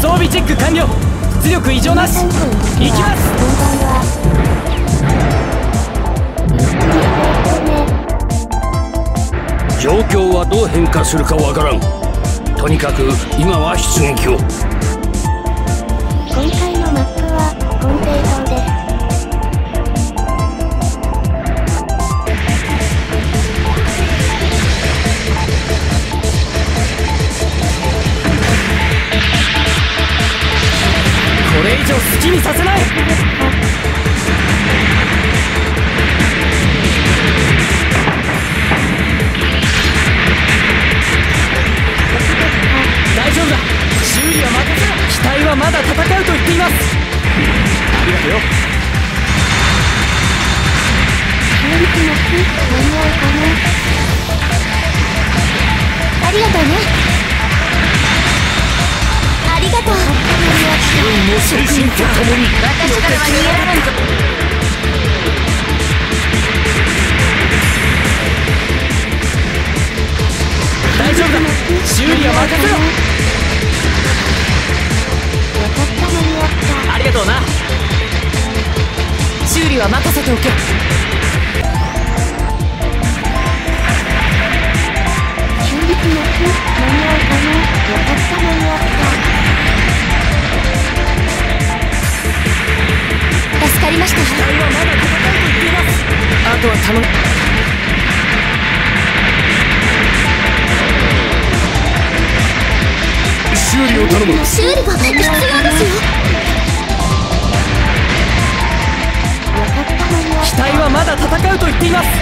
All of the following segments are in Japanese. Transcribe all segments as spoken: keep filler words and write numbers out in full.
装備チェック完了。出力異常なし。行きます。 状況はどう変化するかわからん。とにかく今は出撃を。 今回のマップはコンペイ島です。 これ以上好きにさせない。大丈夫だ。修理は任せろ。機体はまだ戦うと言っています。ありがとうよ。 修理します。間に合うかな。ありがとうね。ありがとう。 自分の精神とともに私からは逃げられんぞ。 大丈夫だ。修理は任せろ。 よかった間に合った。 ありがとうな。修理は任せておけ。 修理します。間に合うかな。よかった間に合った。助かりました。 機体はまだ戦うと言っています。あとは頼む。 修理を頼む。 修理が必要ですよ。 機体はまだ戦うと言っています。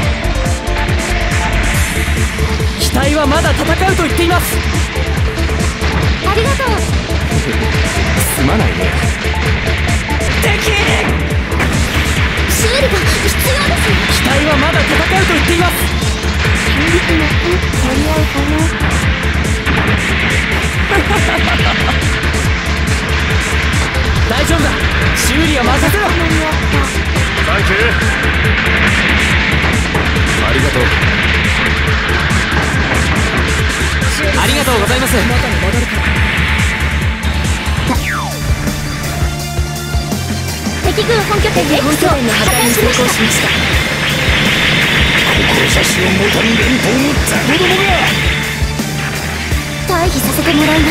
機体はまだ戦うと言っています。 ありがとう。 すまないね。敵！ 修理が必要です。 機体はまだ戦うと言っています。 修理します。間に合うかな。 大丈夫だ。修理は任せろ。 サンキュー。ありがとう。 ありがとうございます。またに戻るから。 敵軍本拠点 X を破壊しました。 志を持たん連邦のザコどもが。 退避させてもらいます。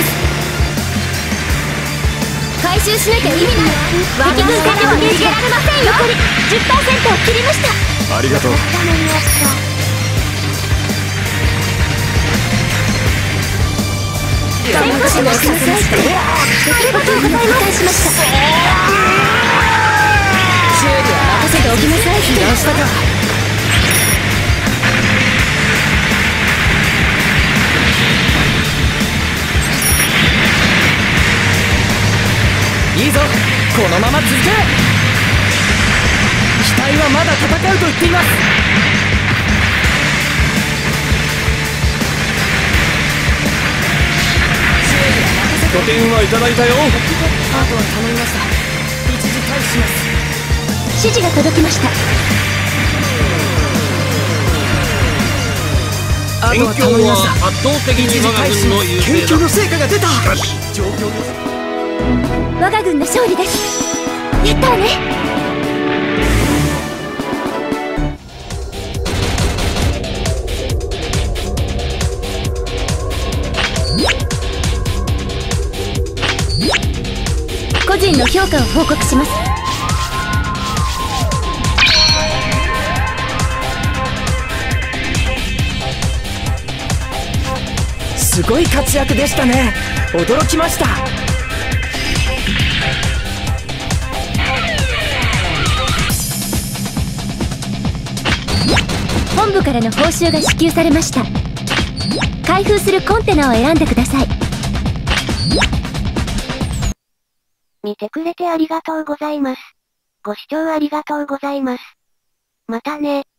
回収しなきゃ意味ない。敵軍戦力に逃げられませんよ。残り じゅっパーセント を切りました。 ありがとう。 戦闘士のさせました。ありがとうございます。しました。修理は任せておきなさい。 避難したか。いいぞ。このまま続け。機体はまだ戦うと言っています。 拠点はいただいたよ。 あとは頼みました。一時退避します。 指示が届きました。 あとは頼みました。 圧倒的に我が軍の優勢だ。 研究の成果が出た。 しかし状況です。 我が軍の勝利です。やったわね。個人の評価を報告します。 すごい活躍でしたね。驚きました。 本部からの報酬が支給されました。開封するコンテナを選んでください。見てくれてありがとうございます。ご視聴ありがとうございます。またね。